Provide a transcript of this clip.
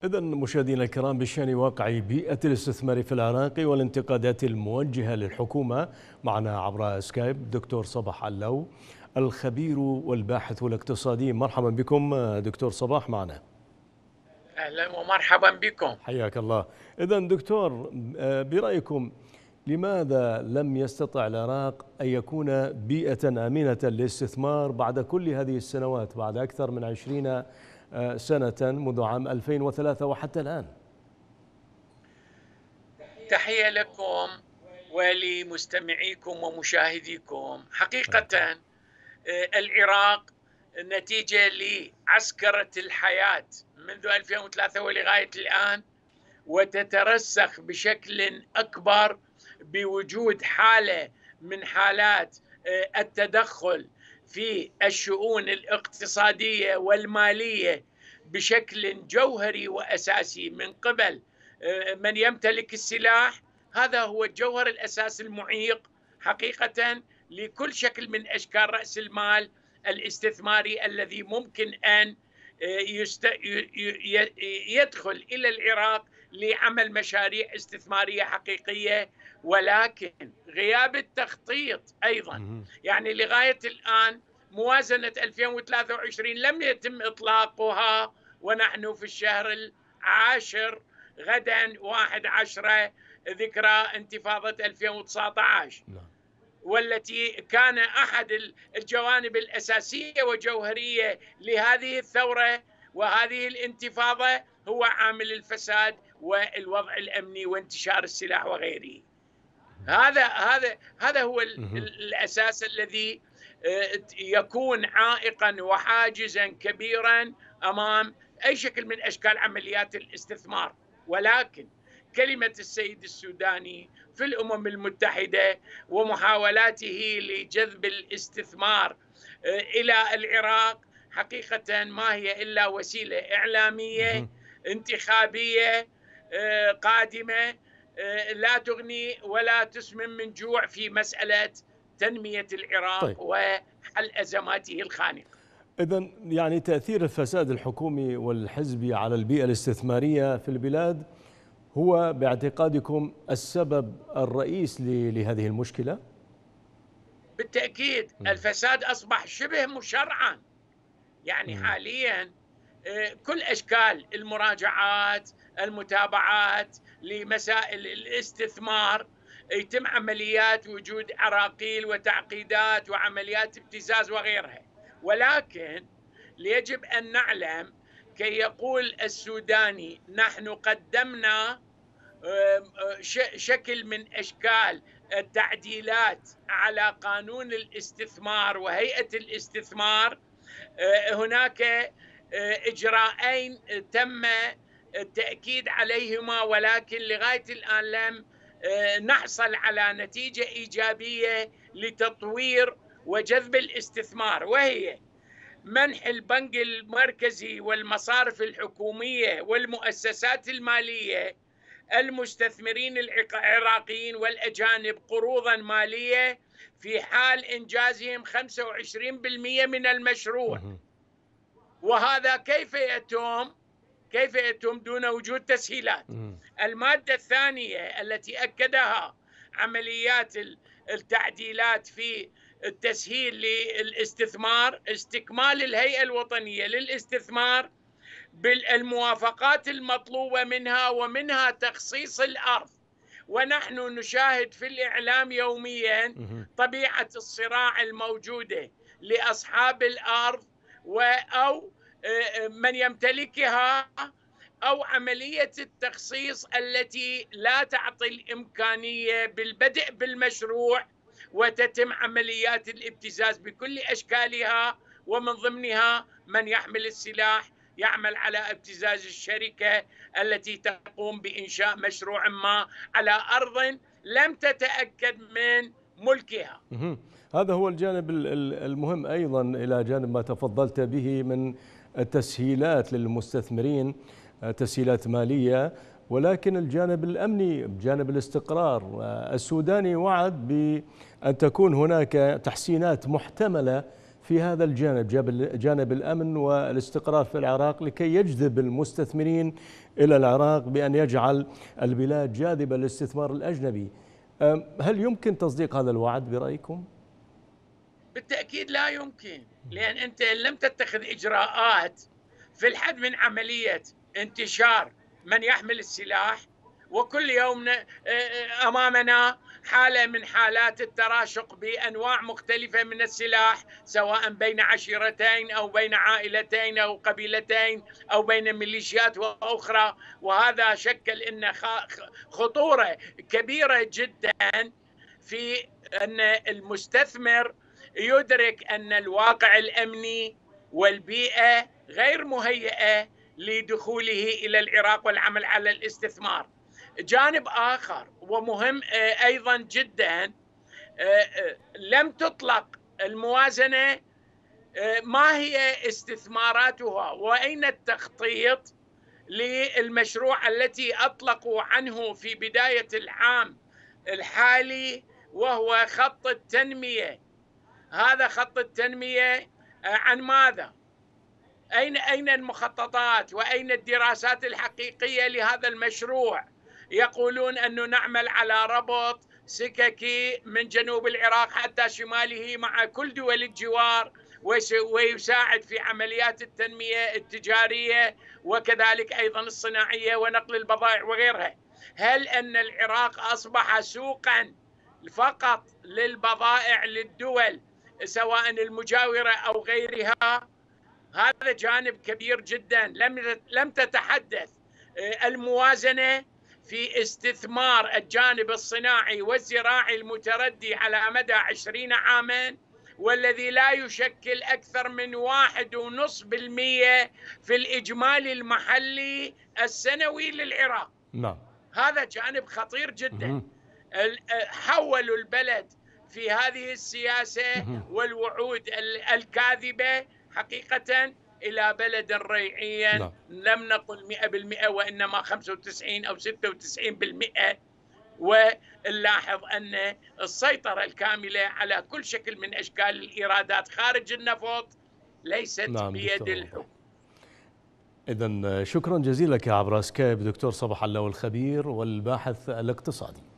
إذا مشاهدينا الكرام، بشأن واقع بيئة الاستثمار في العراق والانتقادات الموجهة للحكومة، معنا عبر سكايب دكتور صباح علو الخبير والباحث الاقتصادي. مرحبا بكم دكتور صباح معنا. أهلا ومرحبا بكم. حياك الله. إذا دكتور، برأيكم لماذا لم يستطع العراق أن يكون بيئة آمنة للاستثمار بعد كل هذه السنوات، بعد أكثر من 20 سنة منذ عام 2003 وحتى الآن؟ تحية لكم ولمستمعيكم ومشاهديكم. حقيقة العراق نتيجة لعسكرة الحياة منذ 2003 ولغاية الآن، وتترسخ بشكل أكبر بوجود حالة من حالات التدخل في الشؤون الاقتصادية والمالية بشكل جوهري وأساسي من قبل من يمتلك السلاح. هذا هو الجوهر الأساسي المعيق حقيقة لكل شكل من أشكال رأس المال الاستثماري الذي ممكن أن يدخل إلى العراق لعمل مشاريع استثمارية حقيقية، ولكن غياب التخطيط أيضا. يعني لغاية الآن موازنة 2023 لم يتم إطلاقها، ونحن في الشهر العاشر، غدا 1/10 ذكرى انتفاضة 2019، والتي كان أحد الجوانب الأساسية وجوهرية لهذه الثورة وهذه الانتفاضة هو عامل الفساد والوضع الأمني وانتشار السلاح وغيره. هذا هو الأساس الذي يكون عائقا وحاجزا كبيرا أمام أي شكل من أشكال عمليات الاستثمار. ولكن كلمة السيد السوداني في الأمم المتحدة ومحاولاته لجذب الاستثمار إلى العراق حقيقة ما هي إلا وسيلة إعلامية انتخابية قادمة لا تغني ولا تسمن من جوع في مسألة تنمية العراق وحل أزماته الخانقة. إذن يعني تأثير الفساد الحكومي والحزبي على البيئة الاستثمارية في البلاد هو باعتقادكم السبب الرئيس لهذه المشكلة؟ بالتأكيد الفساد أصبح شبه مشرعا. يعني حاليا كل أشكال المراجعات المتابعات لمسائل الاستثمار يتم عمليات وجود عراقيل وتعقيدات وعمليات ابتزاز وغيرها. ولكن يجب أن نعلم كي يقول السوداني نحن قدمنا شكل من أشكال التعديلات على قانون الاستثمار وهيئة الاستثمار. هناك إجراءين تم التأكيد عليهما، ولكن لغاية الآن لم نحصل على نتيجة إيجابية لتطوير وجذب الاستثمار، وهي منح البنك المركزي والمصارف الحكومية والمؤسسات المالية المستثمرين العراقيين والأجانب قروضا مالية في حال إنجازهم 25% من المشروع. وهذا كيف يتم دون وجود تسهيلات. المادة الثانية التي أكدها عمليات التعديلات في التسهيل للاستثمار استكمال الهيئة الوطنية للاستثمار بالموافقات المطلوبة منها، ومنها تخصيص الأرض. ونحن نشاهد في الإعلام يوميا طبيعة الصراع الموجودة لأصحاب الأرض أو من يمتلكها، أو عملية التخصيص التي لا تعطي الإمكانية بالبدء بالمشروع، وتتم عمليات الابتزاز بكل أشكالها، ومن ضمنها من يحمل السلاح يعمل على ابتزاز الشركة التي تقوم بإنشاء مشروع ما على أرض لم تتأكد من ملكها. هذا هو الجانب المهم أيضا، إلى جانب ما تفضلت به من التسهيلات للمستثمرين، تسهيلات مالية، ولكن الجانب الأمني، جانب الاستقرار. السوداني وعد بأن تكون هناك تحسينات محتملة في هذا الجانب، جانب الأمن والاستقرار في العراق، لكي يجذب المستثمرين إلى العراق بأن يجعل البلاد جاذبة للاستثمار الأجنبي. هل يمكن تصديق هذا الوعد برأيكم؟ بالتأكيد لا يمكن، لأن أنت لم تتخذ إجراءات في الحد من عملية انتشار من يحمل السلاح. وكل يوم أمامنا حالة من حالات التراشق بأنواع مختلفة من السلاح، سواء بين عشيرتين أو بين عائلتين أو قبيلتين أو بين ميليشيات وأخرى. وهذا شكل إن خطورة كبيرة جدا في أن المستثمر يدرك أن الواقع الأمني والبيئة غير مهيئة لدخوله إلى العراق والعمل على الاستثمار. جانب آخر ومهم أيضا جدا، لم تطلق الموازنة ما هي استثماراتها وأين التخطيط للمشروع التي أطلقوا عنه في بداية العام الحالي، وهو خط التنمية. هذا خط التنمية عن ماذا؟ أين المخططات وأين الدراسات الحقيقية لهذا المشروع؟ يقولون أنه نعمل على ربط سككي من جنوب العراق حتى شماله مع كل دول الجوار، ويساعد في عمليات التنمية التجارية وكذلك أيضا الصناعية ونقل البضائع وغيرها. هل أن العراق أصبح سوقا فقط للبضائع للدول سواء المجاورة أو غيرها؟ هذا جانب كبير جدا. لم تتحدث الموازنة في استثمار الجانب الصناعي والزراعي المتردي على مدى 20 عاما، والذي لا يشكل أكثر من 1.5% في الإجمالي المحلي السنوي للعراق. نعم. هذا جانب خطير جدا. حولوا البلد في هذه السياسة والوعود الكاذبة حقيقة إلى بلد ريعيا. لم نقل 100% وإنما 95 أو 96%. ونلاحظ أن السيطرة الكاملة على كل شكل من أشكال الإيرادات خارج النفط ليست بيد الحكومة. إذن شكرا جزيلا يا عبر سكايب دكتور صباح الله الخبير والباحث الاقتصادي.